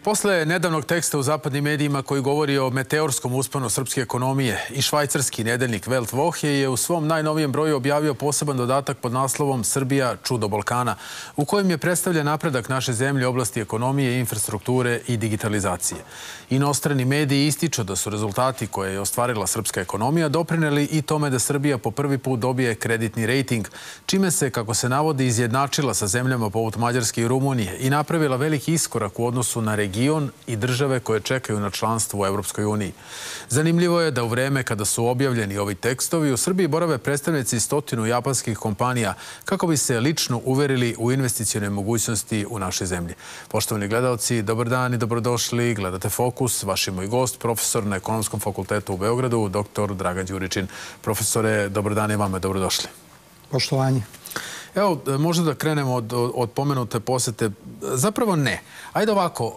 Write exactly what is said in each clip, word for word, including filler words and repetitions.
Posle nedavnog teksta u zapadnim medijima koji govori o meteorskom usponu srpske ekonomije, i švajcarski nedeljnik Welt Woche je u svom najnovijem broju objavio poseban dodatak pod naslovom Srbija čudo Balkana, u kojem je predstavljen napredak naše zemlje u oblasti ekonomije, infrastrukture i digitalizacije. Inostrani mediji ističu da su rezultati koje je ostvarila srpska ekonomija doprineli i tome da Srbija po prvi put dobije kreditni rejting, čime se, kako se navodi, izjednačila sa zemljama poput Mađarske i Rumunije i napravila veliki iskorak u odnosu na region i države koje čekaju na članstvo u Evropskoj uniji. Zanimljivo je da u vreme kada su objavljeni ovi tekstovi u Srbiji borave predstavnici stotinu japanskih kompanija kako bi se lično uverili u investicione mogućnosti u našoj zemlji. Poštovani gledalci, dobar dan i dobrodošli. Gledate Fokus. Vaš je moj gost, profesor na Ekonomskom fakultetu u Beogradu, doktor Dragan Đuričin. Profesore, dobar dan i vama, dobrodošli. Poštovanje. Evo, možda da krenemo od, od pomenute posete. Zapravo ne. Ajde ovako,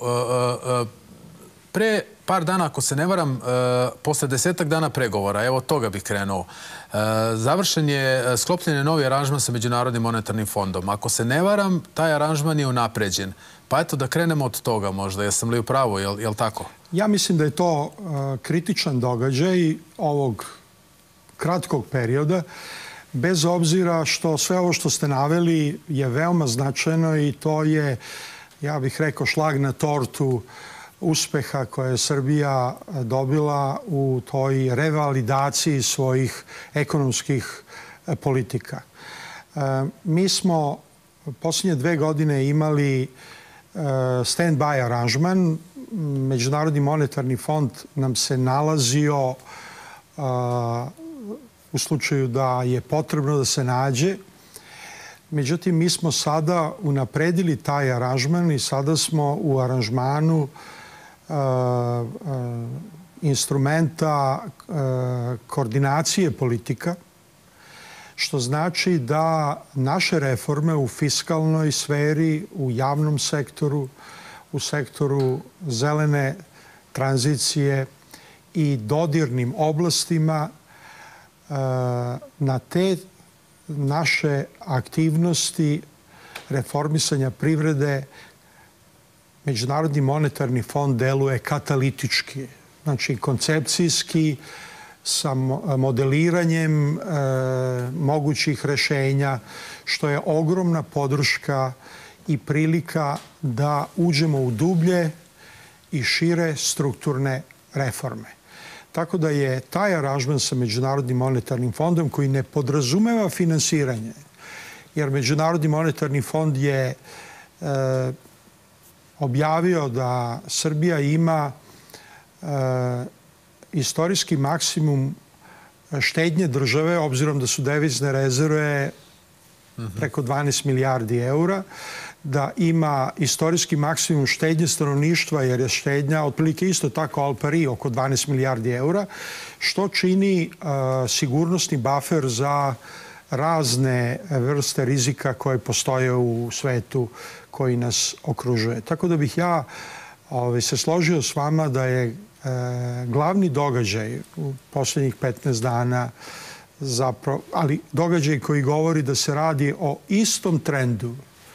pre par dana, ako se ne varam, posle desetak dana pregovora, evo toga bih krenuo, završen je, sklopljen je novi aranžman sa Međunarodnim monetarnim fondom. Ako se ne varam, taj aranžman je unapređen. Pa eto da krenemo od toga možda. Jesam li u pravu, je li tako? Ja mislim da je to kritičan događaj ovog kratkog perioda, bez obzira što sve ovo što ste naveli je veoma značajno i to je, ja bih rekao, šlag na tortu uspeha koje je Srbija dobila u toj revalidaciji svojih ekonomskih politika. Mi smo posljednje dve godine imali stand-by aranžman. Međunarodni monetarni fond nam se nalazio u slučaju da je potrebno da se nađe. Međutim, mi smo sada unapredili taj aranžman i sada smo u aranžmanu uh, uh, instrumenta uh, koordinacije politika, što znači da naše reforme u fiskalnoj sferi, u javnom sektoru, u sektoru zelene tranzicije i dodirnim oblastima na te naše aktivnosti reformisanja privrede Međunarodni monetarni fond deluje katalitički, znači koncepcijski, sa modeliranjem e, mogućih rešenja, što je ogromna podrška i prilika da uđemo u dublje i šire strukturne reforme. Tako da je taj aranžman sa Međunarodnim monetarnim fondom, koji ne podrazumeva finansiranje, jer Međunarodni monetarni fond je e, objavio da Srbija ima e, istorijski maksimum štednje države, obzirom da su devizne rezerve preko dvanaest milijardi eura, da ima istorijski maksimum štednje stanovništva, jer je štednja otprilike isto tako al pari, oko dvanaest milijardi eura, što čini uh, sigurnosni bafer za razne vrste rizika koje postoje u svetu koji nas okružuje. Tako da bih ja ovaj, se složio s vama da je uh, glavni događaj u posljednjih petnaest dana zapravo, ali događaj koji govori da se radi o istom trendu,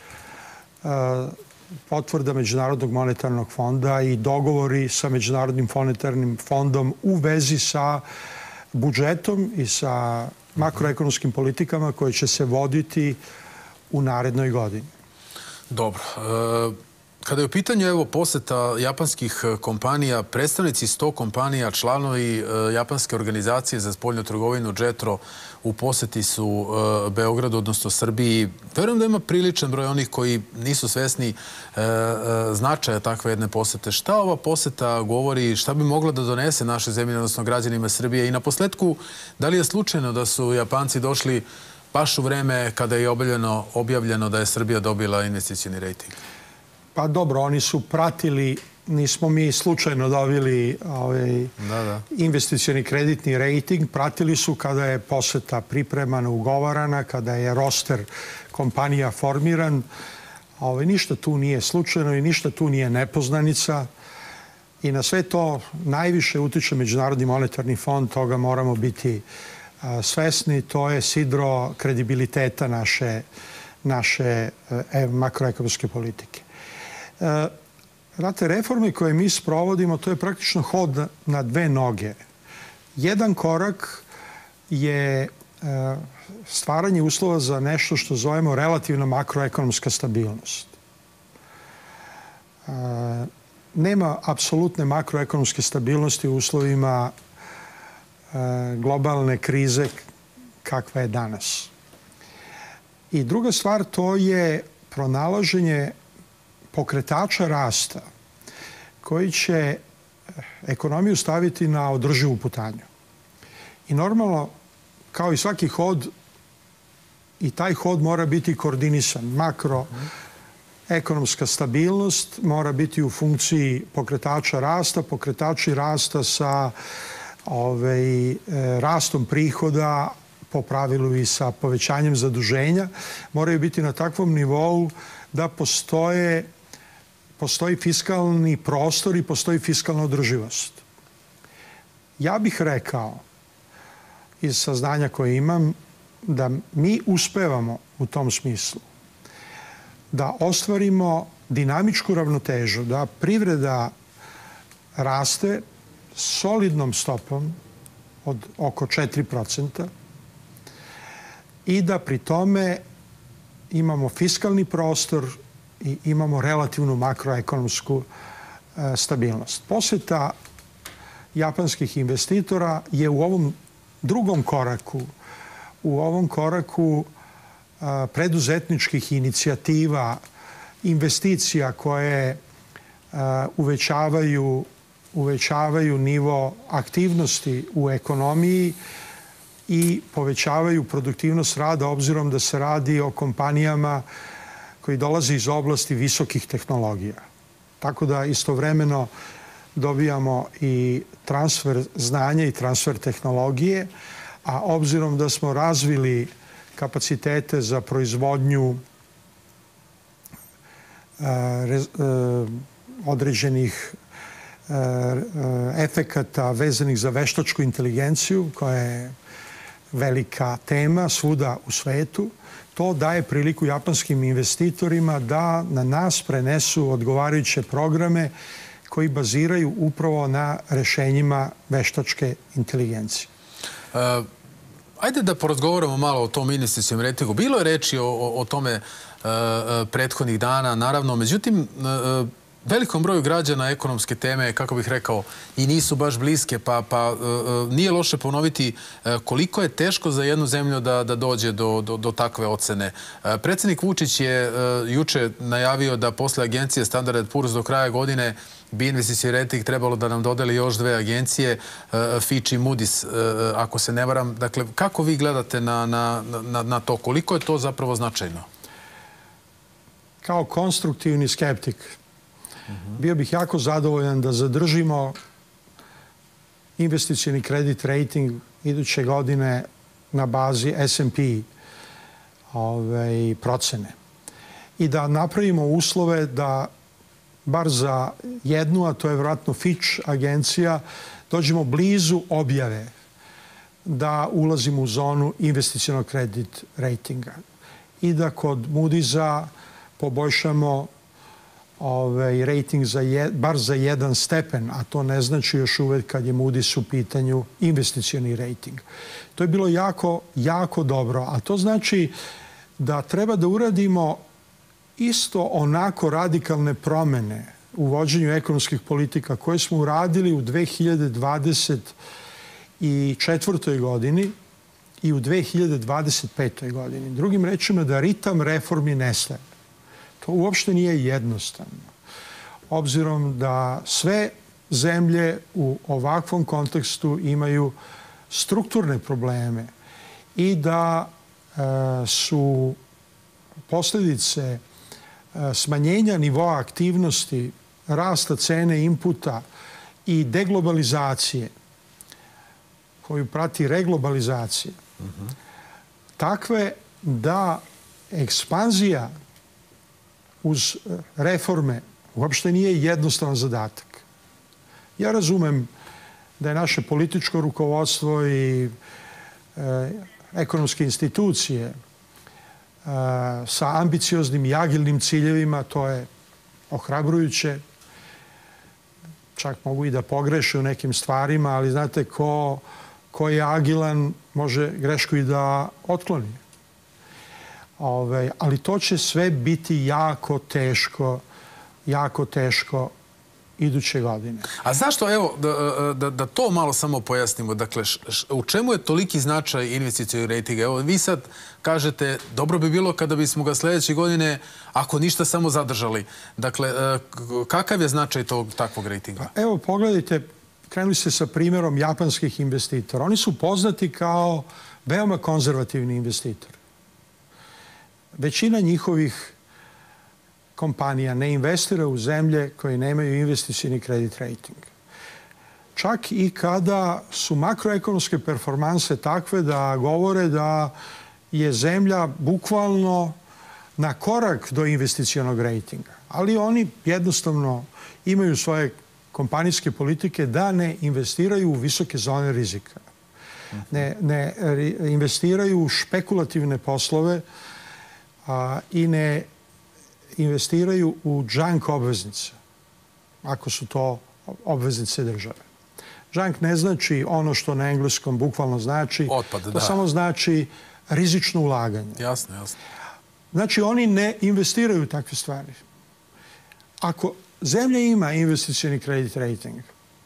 potvrda Međunarodnog monetarnog fonda i dogovori sa Međunarodnim monetarnim fondom u vezi sa budžetom i sa makroekonomskim politikama koje će se voditi u narednoj godini. Dobro. Kada je u pitanju evo poseta japanskih kompanija, predstavnici sto kompanija, članovi japanske organizacije za spoljnu trgovinu JETRO u poseti su Beogradu, odnosno Srbiji. Verujem da ima priličan broj onih koji nisu svesni značaja takve jedne posete. Šta ova poseta govori, šta bi mogla da donese naše zemlje, odnosno građanima Srbije? I na posledku, da li je slučajno da su Japanci došli baš u vreme kada je objavljeno, objavljeno da je Srbija dobila investicioni rejting? Pa dobro, oni su pratili, nismo mi slučajno dobili ovaj, da, da. investicioni kreditni rejting, pratili su kada je poseta pripremana, ugovarana, kada je roster kompanija formiran. Ovaj, ništa tu nije slučajno i ništa tu nije nepoznanica. I na sve to najviše utiče Međunarodni monetarni fond, toga moramo biti a, svesni. To je sidro kredibiliteta naše, naše e, makroekonomske politike. Znate, reforme koje mi sprovodimo, to je praktično hod na dve noge. Jedan korak je stvaranje uslova za nešto što zovemo relativna makroekonomska stabilnost. Nema apsolutne makroekonomske stabilnosti u uslovima globalne krize kakva je danas. I druga stvar, to je pronalaženje pokretača rasta koji će ekonomiju staviti na održivu putanju. I normalno, kao i svaki hod, i taj hod mora biti koordinisan. Makroekonomska stabilnost mora biti u funkciji pokretača rasta, pokretači rasta sa ovaj, rastom prihoda, po pravilu i sa povećanjem zaduženja, moraju biti na takvom nivou da postoje, postoji fiskalni prostor i postoji fiskalna održivost. Ja bih rekao, iz saznanja koje imam, da mi uspevamo u tom smislu da ostvarimo dinamičku ravnotežu, da privreda raste solidnom stopom od oko četiri procenta i da pri tome imamo fiskalni prostor i imamo relativnu makroekonomsku stabilnost. Poseta japanskih investitora je u ovom drugom koraku, u ovom koraku preduzetničkih inicijativa, investicija koje uvećavaju, uvećavaju nivo aktivnosti u ekonomiji i povećavaju produktivnost rada, obzirom da se radi o kompanijama koji dolaze iz oblasti visokih tehnologija. Tako da istovremeno dobijamo i transfer znanja i transfer tehnologije, a obzirom da smo razvili kapacitete za proizvodnju određenih efekata vezanih za veštačku inteligenciju, koja je velika tema svuda u svetu, to daje priliku japanskim investitorima da na nas prenesu odgovarajuće programe koji baziraju upravo na rešenjima veštačke inteligencije. Uh, ajde da porazgovaramo malo o tom investicionom rejtingu. Bilo je reči o, o, o tome uh, prethodnih dana, naravno. Međutim, uh, velikom broju građana ekonomske teme, kako bih rekao, i nisu baš bliske, pa, pa uh, nije loše ponoviti uh, koliko je teško za jednu zemlju da, da dođe do, do, do takve ocene. Uh, Predsjednik Vučić je uh, juče najavio da posle agencije Standard and Poor's do kraja godine bi investicioni rejting trebalo da nam dodeli još dve agencije, uh, Fitch i Moody's, uh, ako se ne varam. Dakle, kako vi gledate na, na, na, na to? Koliko je to zapravo značajno? Kao konstruktivni skeptik, bio bih jako zadovoljan da zadržimo investicioni kredit rating iduće godine na bazi S and P ove, procene i da napravimo uslove da bar za jednu, a to je vjerojatno Fitch agencija, dođemo blizu objave da ulazimo u zonu investicionog kredit ratinga i da kod Moody'sa poboljšamo ovaj rating za je, bar za jedan stepen, a to ne znači još uvek kad je Moody's u pitanju investicioni rating. To je bilo jako, jako dobro, a to znači da treba da uradimo isto onako radikalne promene u vođenju ekonomskih politika koje smo uradili u dve hiljade dvadeset četvrtoj godini i u dve hiljade dvadeset petoj godini. Drugim rečima, da ritam reformi nestaje. To uopšte nije jednostavno. Obzirom da sve zemlje u ovakvom kontekstu imaju strukturne probleme i da e, su posljedice e, smanjenja nivoa aktivnosti, rasta cene inputa i deglobalizacije koju prati reglobalizacija, uh-huh. takve da ekspanzija uz reforme uopšte nije jednostavan zadatak. Ja razumem da je naše političko rukovodstvo i e, ekonomske institucije e, sa ambicioznim i agilnim ciljevima, to je ohrabrujuće. čak mogu i da pogreše u nekim stvarima, ali znate, ko, ko je agilan može grešku i da otkloni. Ove, ali to će sve biti jako teško, jako teško iduće godine. A zašto, evo, da, da, da to malo samo pojasnimo, dakle, š, š, u čemu je toliki značaj investicionog rejtinga? Evo, vi sad kažete, dobro bi bilo kada bismo ga sljedeće godine, ako ništa, samo zadržali. Dakle, kakav je značaj tog takvog rejtinga? Pa, evo, pogledajte, krenuli ste sa primjerom japanskih investitora. Oni su poznati kao veoma konzervativni investitori. Većina njihovih kompanija ne investira u zemlje koje nemaju investicioni kredit rating. Čak i kada su makroekonomske performanse takve da govore da je zemlja bukvalno na korak do investicionog rejtinga. Ali oni jednostavno imaju svoje kompanijske politike da ne investiraju u visoke zone rizika. Ne, ne investiraju u špekulativne poslove a, i ne investiraju u junk obveznice, ako su to obveznice države. Junk ne znači ono što na engleskom bukvalno znači. Otpad, to da. samo znači rizično ulaganje. Jasno, jasno. Znači, oni ne investiraju u takve stvari. Ako zemlja ima investicioni kredit rating,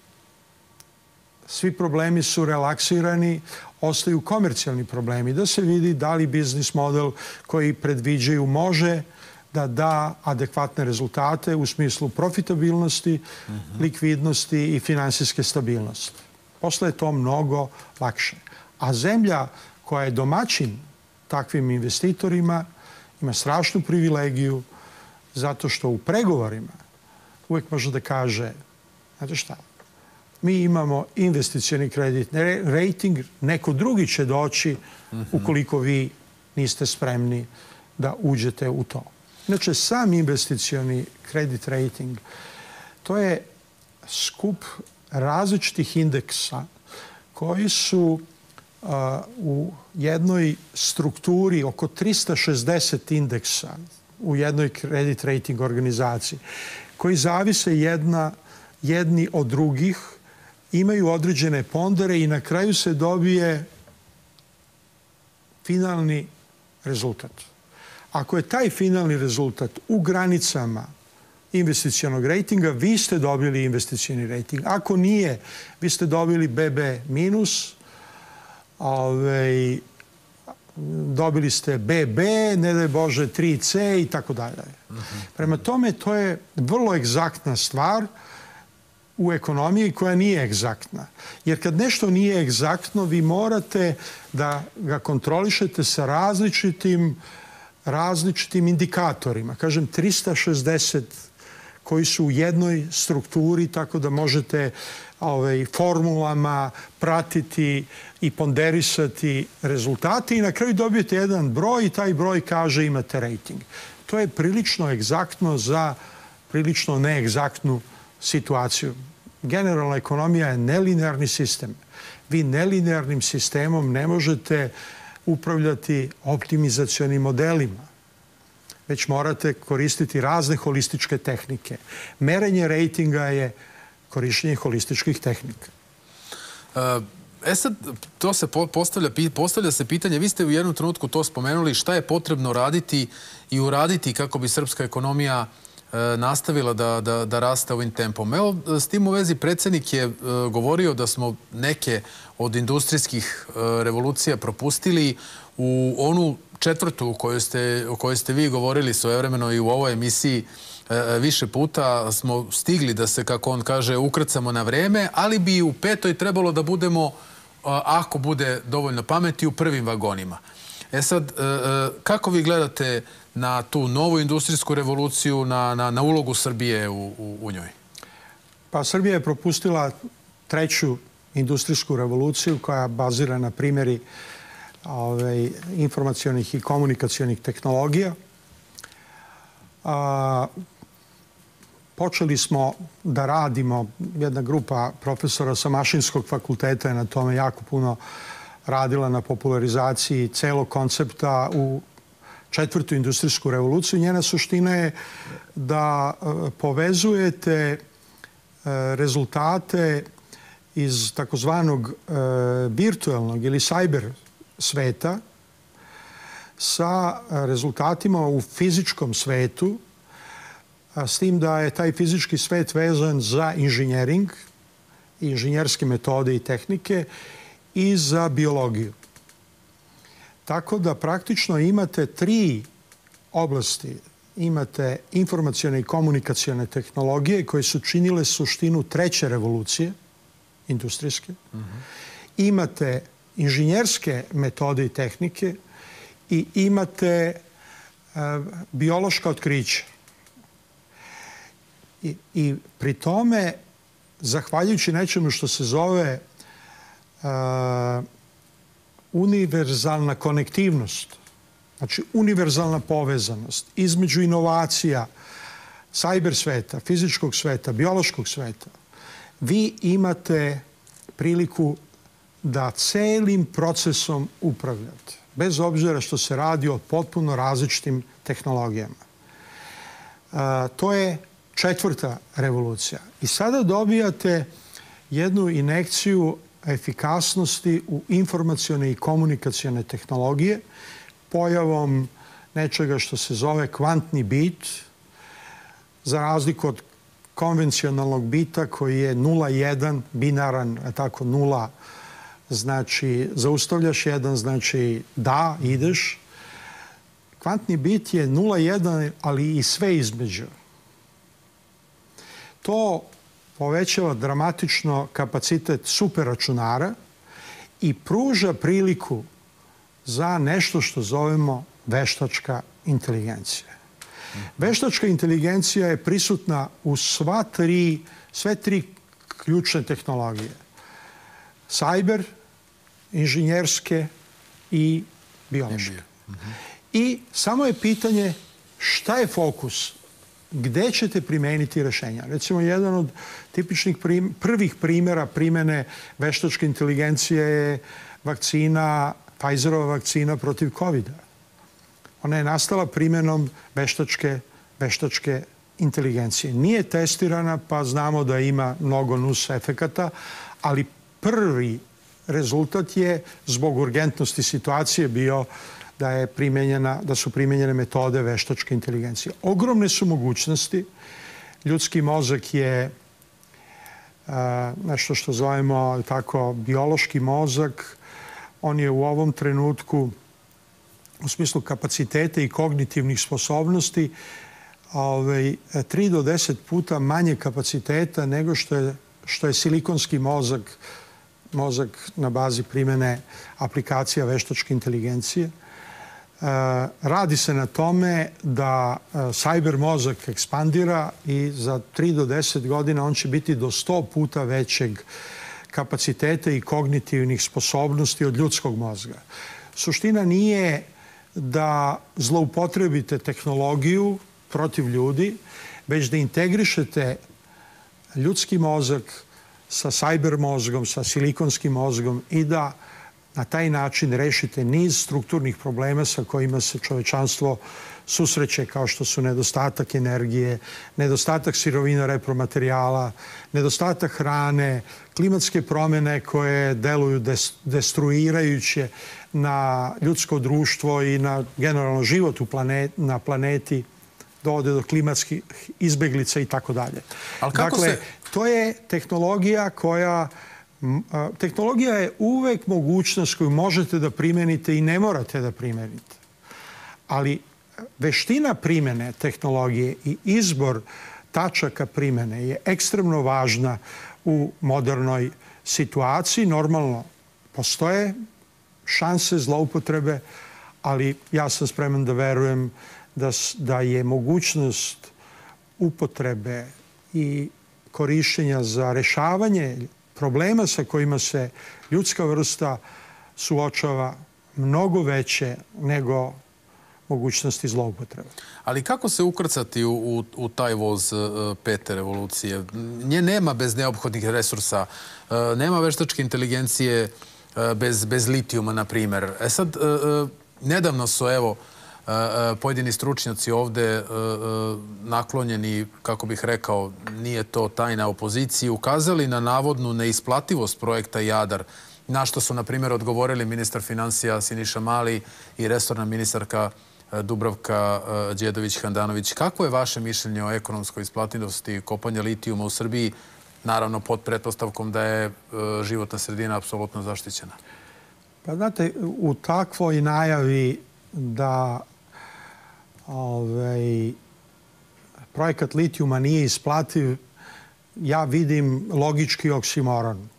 svi problemi su relaksirani, ostaju komercijalni problemi, da se vidi da li biznis model koji predviđaju može da da adekvatne rezultate u smislu profitabilnosti, mm-hmm. likvidnosti i finansijske stabilnosti. Posle je to mnogo lakše. A zemlja koja je domaćin takvim investitorima ima strašnu privilegiju zato što u pregovorima uvijek može da kaže, znate šta, mi imamo investicioni kredit rating, neko drugi će doći ukoliko vi niste spremni da uđete u to. Inače, sam investicioni kredit rating, to je skup različitih indeksa koji su uh, u jednoj strukturi oko trista šezdeset indeksa u jednoj kredit rating organizaciji, koji zavise jedna, jedni od drugih, imaju određene pondere i na kraju se dobije finalni rezultat. Ako je taj finalni rezultat u granicama investicionog rejtinga, vi ste dobili investicioni rejting. Ako nije, vi ste dobili be be minus, ovaj, dobili ste be be, ne daj Bože, tri ce i tako dalje. Prema tome, to je vrlo egzaktna stvar u ekonomiji koja nije egzaktna. Jer kad nešto nije egzaktno, vi morate da ga kontrolišete sa različitim različitim indikatorima. Kažem, trista šezdeset koji su u jednoj strukturi, tako da možete ovaj, formulama pratiti i ponderisati rezultate i na kraju dobijete jedan broj i taj broj kaže imate rating. To je prilično egzaktno za prilično neegzaktnu situaciju. Generalna ekonomija je nelinearni sistem. Vi nelinearnim sistemom ne možete upravljati optimizacionim modelima, već morate koristiti razne holističke tehnike. Merenje rejtinga je korištenje holističkih tehnika. E sad, to se postavlja, postavlja se pitanje, vi ste u jednom trenutku to spomenuli, šta je potrebno raditi i uraditi kako bi srpska ekonomija nastavila da, da, da raste ovim tempom. Evo, s tim u vezi predsjednik je govorio da smo neke od industrijskih revolucija propustili. U onu četvrtu o kojoj ste, o kojoj ste vi govorili svojevremeno i u ovoj emisiji više puta smo stigli da se, kako on kaže, ukrcamo na vreme, ali bi u petoj trebalo da budemo, ako bude dovoljno pameti, u prvim vagonima. E sad, kako vi gledate na tu novu industrijsku revoluciju, na, na, na ulogu Srbije u, u, u njoj? Pa Srbija je propustila treću industrijsku revoluciju koja bazira na primjeri ovaj, informacionih i komunikacionih tehnologija. A, počeli smo da radimo, jedna grupa profesora sa Mašinskog fakulteta je na tome jako puno radila na popularizaciji celog koncepta u četvrtu industrijsku revoluciju. Njena suština je da povezujete rezultate iz takozvanog virtualnog ili cyber sveta sa rezultatima u fizičkom svetu, s tim da je taj fizički svet vezan za inženjering, inženjerske metode i tehnike i za biologiju. Tako da praktično imate tri oblasti. Imate informacione i komunikacione tehnologije koje su činile suštinu treće revolucije, industrijske. Imate inženjerske metode i tehnike i imate biološka otkrića. I, i pri tome, zahvaljujući nečemu što se zove uh, univerzalna konektivnost, znači univerzalna povezanost između inovacija cyber sveta, fizičkog sveta, biološkog sveta, vi imate priliku da celim procesom upravljate, bez obzira što se radi o potpuno različitim tehnologijama. Uh, to je četvrta revolucija. I sada dobijate jednu injekciju efikasnosti u informacione i komunikacione tehnologije pojavom nečega što se zove kvantni bit, za razliku od konvencionalnog bita koji je nula jedan, binaran, tako nula, znači zaustavljaš jedan, znači da, ideš. Kvantni bit je nula jedan, ali i sve između. To povećava dramatično kapacitet superračunara i pruža priliku za nešto što zovemo veštačka inteligencija. Veštačka inteligencija je prisutna u sva tri, sve tri ključne tehnologije. Cyber, inženjerske i biološke. I samo je pitanje šta je fokus, gde ćete primeniti rešenja. Recimo, jedan od tipičnih prim, prvih primjera primene veštačke inteligencije je vakcina, Pfizerova vakcina protiv kovida. Ona je nastala primenom veštačke, veštačke inteligencije. Nije testirana, pa znamo da ima mnogo nus efekata, ali prvi rezultat je zbog urgentnosti situacije bio da, je primenjena, da su primenjene metode veštačke inteligencije. Ogromne su mogućnosti. Ljudski mozak je a, nešto što zovemo tako biološki mozak. On je u ovom trenutku u smislu kapaciteta i kognitivnih sposobnosti ovaj, tri do deset puta manje kapaciteta nego što je, što je silikonski mozak, mozak na bazi primene aplikacija veštačke inteligencije. Radi se na tome da cyber mozak ekspandira i za tri do deset godina on će biti do sto puta većeg kapaciteta i kognitivnih sposobnosti od ljudskog mozga. Suština nije da zloupotrebite tehnologiju protiv ljudi, već da integrišete ljudski mozak sa cyber mozgom, sa silikonskim mozgom i da na taj način rešite niz strukturnih problema sa kojima se čovečanstvo susreće, kao što su nedostatak energije, nedostatak sirovina repromaterijala, nedostatak hrane, klimatske promjene koje deluju destruirajuće na ljudsko društvo i na generalno život u planet, na planeti, dovode do klimatskih izbeglica i tako dalje. Dakle, se... to je tehnologija koja Tehnologija je uvek mogućnost koju možete da primenite i ne morate da primenite. Ali veština primene tehnologije i izbor tačaka primene je ekstremno važna u modernoj situaciji. Normalno, postoje šanse zloupotrebe, ali ja sam spreman da verujem da, da je mogućnost upotrebe i korišćenja za rešavanje problema sa kojima se ljudska vrsta suočava mnogo veće nego mogućnosti zloupotrebe. Ali kako se ukrcati u, u, u taj voz pete revolucije? Nje nema bez neophodnih resursa, nema veštačke inteligencije bez, bez litijuma, na primjer. E sad, nedavno su, evo, pojedini stručnjaci ovde naklonjeni, kako bih rekao, nije to tajna opoziciji, ukazali na navodnu neisplativost projekta Jadar, na što su, na primjer, odgovorili ministar finansija Siniša Mali i resorna ministarka Dubravka Đedović-Handanović. Kako je vaše mišljenje o ekonomskoj isplativosti kopanja litijuma u Srbiji, naravno pod pretpostavkom da je životna sredina apsolutno zaštićena? Pa znate, u takvoj najavi da ovaj, projekat litijuma nije isplativ, ja vidim logički oksimoron.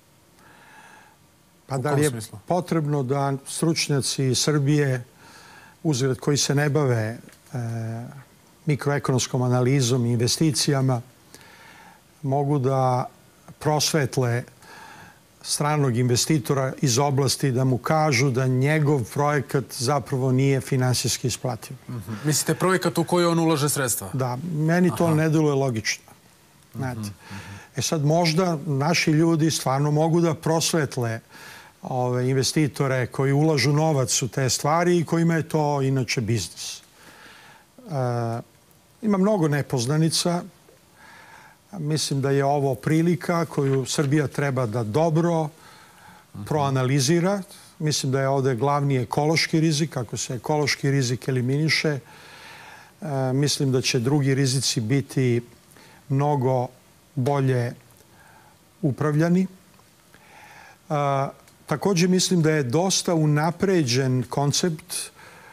Pa da li je potrebno da stručnjaci Srbije, uzgled koji se ne bave e, mikroekonomskom analizom i investicijama, mogu da prosvetle stranog investitora iz oblasti, da mu kažu da njegov projekat zapravo nije finansijski isplativ. Mm-hmm. Mislite projekat u koji on ulaže sredstva? Da, meni to Aha. ne deluje logično. Znate. Mm-hmm. E sad, možda naši ljudi stvarno mogu da prosvetle ove investitore koji ulažu novac u te stvari i kojima je to inače biznis. E, ima mnogo nepoznanica. Mislim da je ovo prilika koju Srbija treba da dobro proanalizira. Mislim da je ovde glavni ekološki rizik, kako se ekološki rizik eliminiše. E, mislim da će drugi rizici biti mnogo bolje upravljani. E, također mislim da je dosta unapređen koncept e,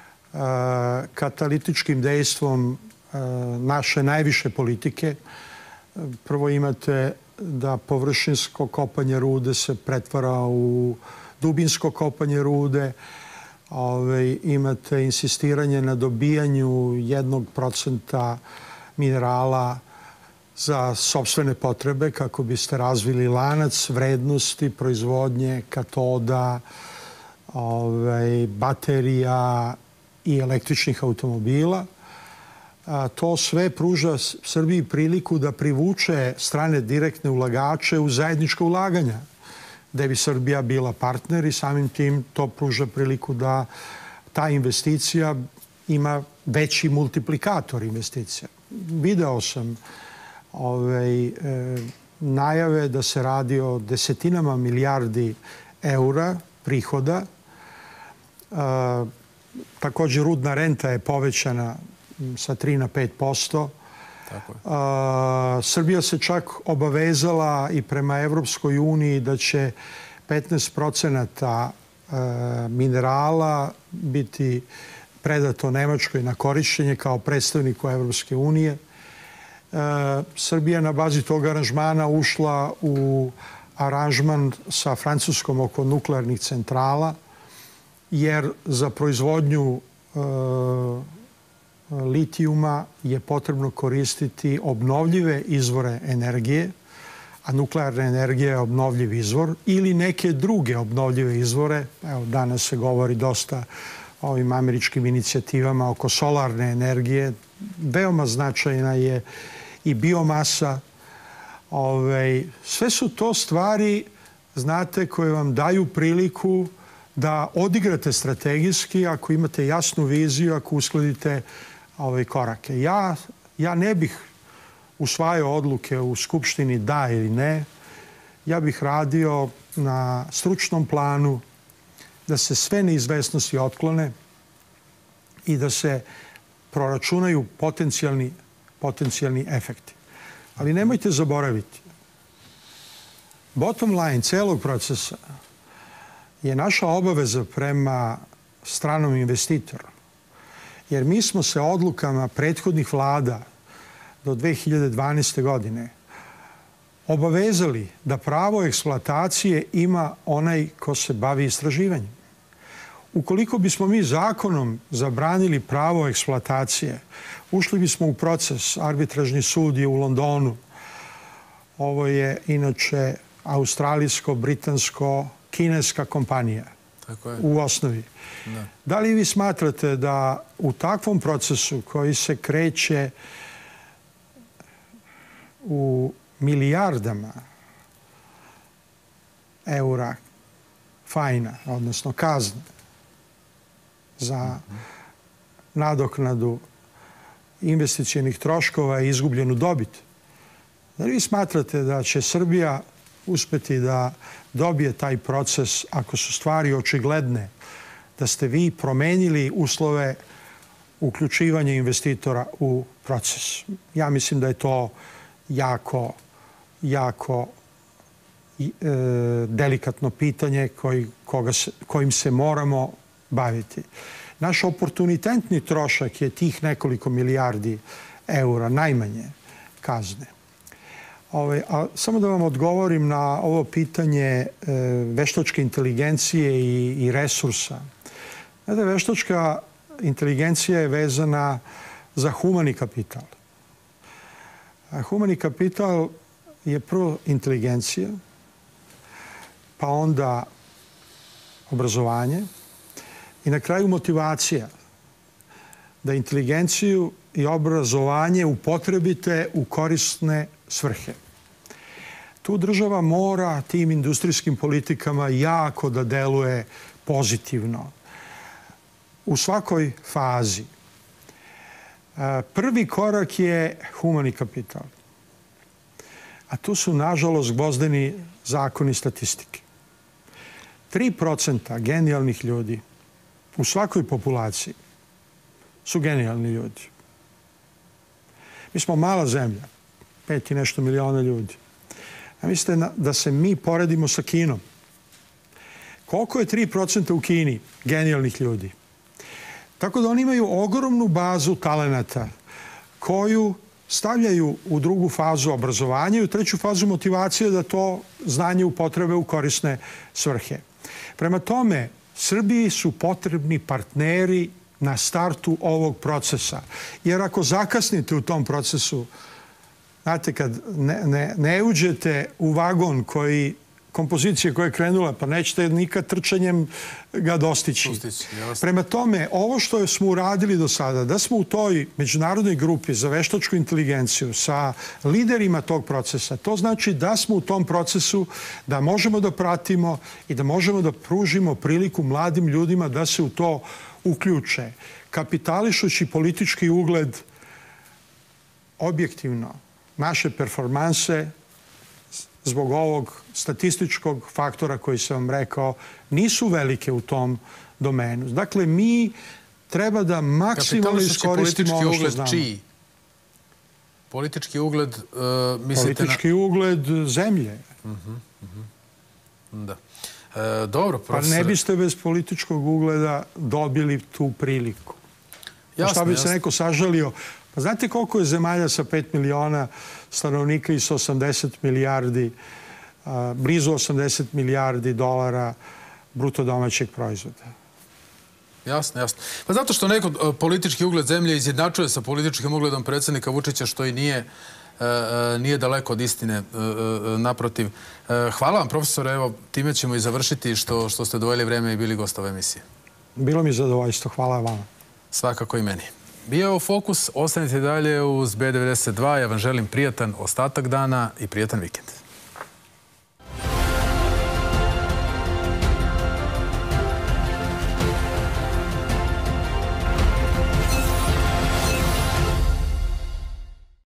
katalitičkim dejstvom e, naše najviše politike. Prvo imate da površinsko kopanje rude se pretvara u dubinsko kopanje rude. Ove, imate insistiranje na dobijanju jednog procenta minerala za sopstvene potrebe kako biste razvili lanac vrednosti proizvodnje katoda, ove, baterija i električnih automobila. A to sve pruža Srbiji priliku da privuče strane direktne ulagače u zajedničko ulaganja, gde bi Srbija bila partner i samim tim to pruža priliku da ta investicija ima veći multiplikator investicija. Video sam ovaj, e, najave da se radi o desetinama milijardi eura prihoda. E, također rudna renta je povećana sa tri na pet posto. Tako je. A, Srbija se čak obavezala i prema Evropskoj uniji da će petnaest procenata minerala biti predato Nemačkoj na korišćenje kao predstavniku Evropske unije. A, Srbija na bazi tog aranžmana ušla u aranžman sa Francuskom oko nuklearnih centrala, jer za proizvodnju a, litijuma je potrebno koristiti obnovljive izvore energije, a nuklearna energija je obnovljiv izvor, ili neke druge obnovljive izvore. Evo, danas se govori dosta o ovim američkim inicijativama oko solarne energije. Veoma značajna je i biomasa. Ove, sve su to stvari, znate, koje vam daju priliku da odigrate strategijski ako imate jasnu viziju, ako uskladite ove korake. Ja, ja ne bih usvajao odluke u Skupštini da ili ne. Ja bih radio na stručnom planu da se sve neizvesnosti otklone i da se proračunaju potencijalni, potencijalni efekti. Ali nemojte zaboraviti, bottom line celog procesa je naša obaveza prema stranom investitoru. Jer mi smo se odlukama prethodnih vlada do dve hiljade dvanaeste. godine obavezali da pravo eksploatacije ima onaj ko se bavi istraživanjem. Ukoliko bismo mi zakonom zabranili pravo eksploatacije, ušli bismo u proces. Arbitražni sud je u Londonu. Ovo je inače australijsko-britansko-kineska kompanija. Tako je. U osnovi. Da. Da li vi smatrate da u takvom procesu koji se kreće u milijardama eura fajna, odnosno kazne za nadoknadu investicionih troškova i izgubljenu dobit. Da li vi smatrate da će Srbija uspeti da dobije taj proces ako su stvari očigledne, da ste vi promenili uslove uključivanja investitora u proces? Ja mislim da je to jako, jako e, delikatno pitanje koji, koga se, kojim se moramo baviti. Naš oportunitetni trošak je tih nekoliko milijardi eura, najmanje kazne. Ove, a samo da vam odgovorim na ovo pitanje e, veštačke inteligencije i, i resursa. Znate, veštačka inteligencija je vezana za humani kapital. A humani kapital je prvo inteligencija, pa onda obrazovanje i na kraju motivacija da inteligenciju i obrazovanje upotrebite u korisne svrhe. Tu država mora tim industrijskim politikama jako da deluje pozitivno u svakoj fazi. Prvi korak je humani kapital. A tu su, nažalost, gvozdeni zakoni statistike. tri procenta genijalnih ljudi u svakoj populaciji su genijalni ljudi. Mi smo mala zemlja, pet i nešto miliona ljudi. A mislite da se mi poredimo sa Kinom? Koliko je tri procenta u Kini genijalnih ljudi? Tako da oni imaju ogromnu bazu talenata koju stavljaju u drugu fazu obrazovanja i u treću fazu motivacije da to znanje upotrebe u korisne svrhe. Prema tome, Srbiji su potrebni partneri na startu ovog procesa. Jer ako zakasnite u tom procesu, znate, kad ne, ne, ne uđete u vagon koji, kompozicije koja je krenula, pa nećete nikad trčanjem ga dostići. Dostići, Prema tome, ovo što smo uradili do sada, da smo u toj međunarodnoj grupi za veštačku inteligenciju sa liderima tog procesa, to znači da smo u tom procesu, da možemo da pratimo i da možemo da pružimo priliku mladim ljudima da se u to uključe, kapitališući politički ugled objektivno. Naše performanse zbog ovog statističkog faktora koji sam vam rekao nisu velike u tom domenu. Dakle, mi treba da maksimalno iskoristimo ono što znamo. Čiji? Politički ugled, uh, mislite Politički na... ugled zemlje. Uh -huh, uh -huh. Da. E, dobro, profesor... Pa ne biste bez političkog ugleda dobili tu priliku. Jasno, šta bi jasno. se neko sažalio? Pa znate koliko je zemalja sa pet miliona stanovnika i sa osamdeset milijardi, a, blizu osamdeset milijardi dolara bruto domaćeg proizvoda? Jasno, jasno. Pa zato što neko politički ugled zemlje izjednačuje sa političkim ugledom predsjednika Vučića, što i nije, e, nije daleko od istine, e, e, naprotiv. E, hvala vam, profesore. Evo, time ćemo i završiti što, što ste doveli vreme i bili gost ove emisije. Bilo mi zadovoljstvo. Hvala vama. Svakako i meni. Bio je Fokus. Ostanite dalje uz B devedeset dva. Ja vam želim prijatan ostatak dana i prijatan vikend.